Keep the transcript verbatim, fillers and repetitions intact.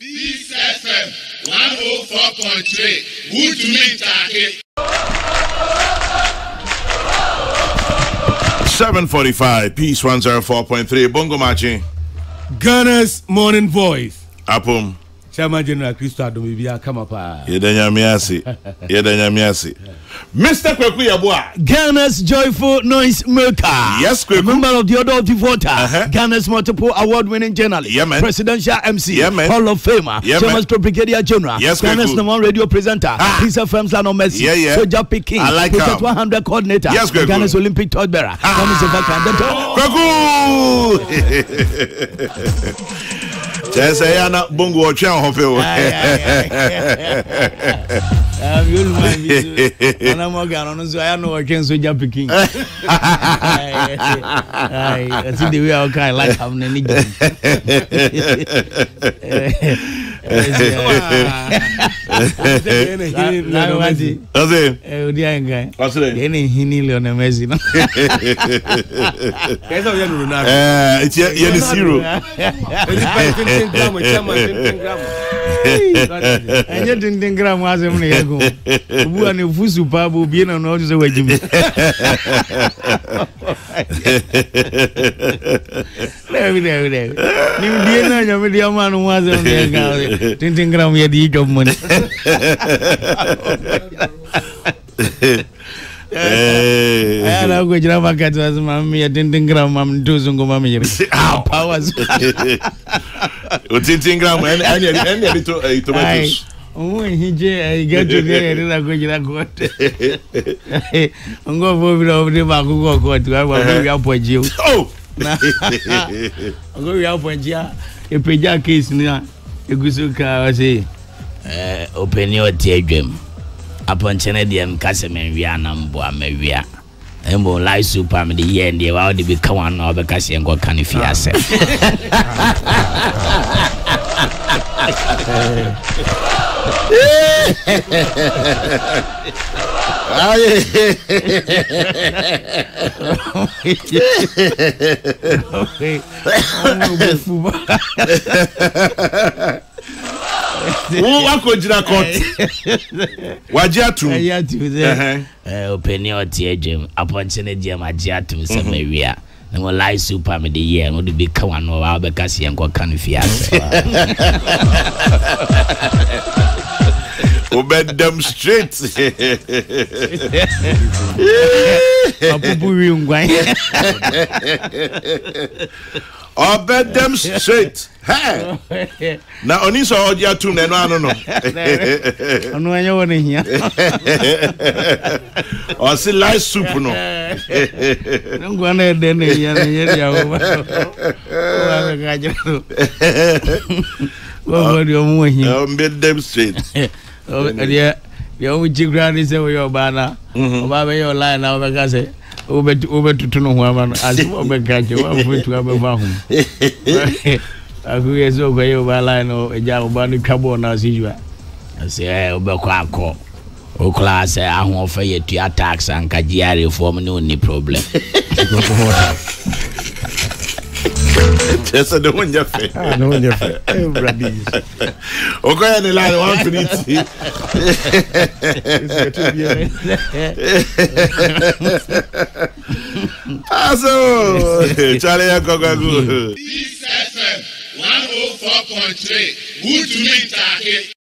Peace F M one oh four point three. Good to meet you. seven forty-five, Peace one oh four point three, Bongo Machi. Ghana's morning voice. Apum. Chairman General Christo Adomibia Kamapa. Yedanya Miasi. Yedanya Miasi. Mister Kweku Yabua. Ghana's joyful noise maker. Yes, Kweku. Member of the Order of the Voter. Uh-huh. Ghana's multiple award-winning journalist. Yeah, man. Presidential M C. Yeah, man. Hall of Famer. Yeah, Chairman's Brigadier General. Yes, Ghana's Kweku. number one radio presenter. Ah. Peace F M's Lano Messi. Yeah, yeah. Soja Peking. I like Project him. one hundred coordinator. Yes, Kweku. Ghana's Olympic torchbearer. Ah. Kweku! Just say Anna Bongo or Chow Hoffel. I'm not going to say I know I can't Soja Peking. I see the way I kind like having any game. That's it. What's it? Any hinny on a messy. It's a zero. And you didn't think Gram was a miracle. Who and if Fusu Pabu being on notice away, Jimmy. There we go. You didn't know your man was on the Tintin Gram, you had the eat of money. I don't go to the market as mammy, I didn't gram, I'm doing mammy. Our powers. Tintin Gram and any little tomatoes. Oh, he get to get it. I go to the court. I'm going over the Baku court to have a real point. You. Oh, I'm going to help point. Yeah, a Peja case now. A Gusuka say, open your teardrum. Upon Chenedium Casaman Vianam Boamavia. And more life super the year and the world to become one of the Cassian got Canifias. who are going to the court? Wajatu. Open your teardrum upon Chenedium Ajatum Samaria. And will lie super me the year and would become one of our Cassian got Canifias. Obey them straight. Obey them straight. Hey. Now, only so odd ya tune and I don't know. I know I want to hear. Or see light soup, no. Don't go ahead then. What do you want here? Obey them straight. Oh, yeah. The only grand is your banner. Over your line now, because over to over to know woman as you over catch you to have a home. I feel so way over line or a job about the carbon as usual. I say, over quack. O class, I won't offer you to your tax and Kajiari for me, no any problem. Just a the one you face. I know your face. Everybody. Okay, and the line one for it. Also, Charlie Akogagu. Peace F M one oh four point three. Good to meet you.